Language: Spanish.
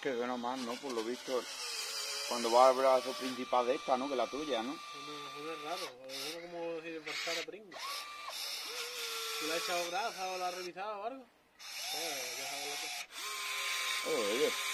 Que no más, ¿no? Por lo visto, cuando va al brazo principal de esta, ¿no? Que la tuya, ¿no? Uno es raro, uno como si forzara pringo. ¿Tú le has echado grasa o la has revisado o algo? Déjalo. Oye.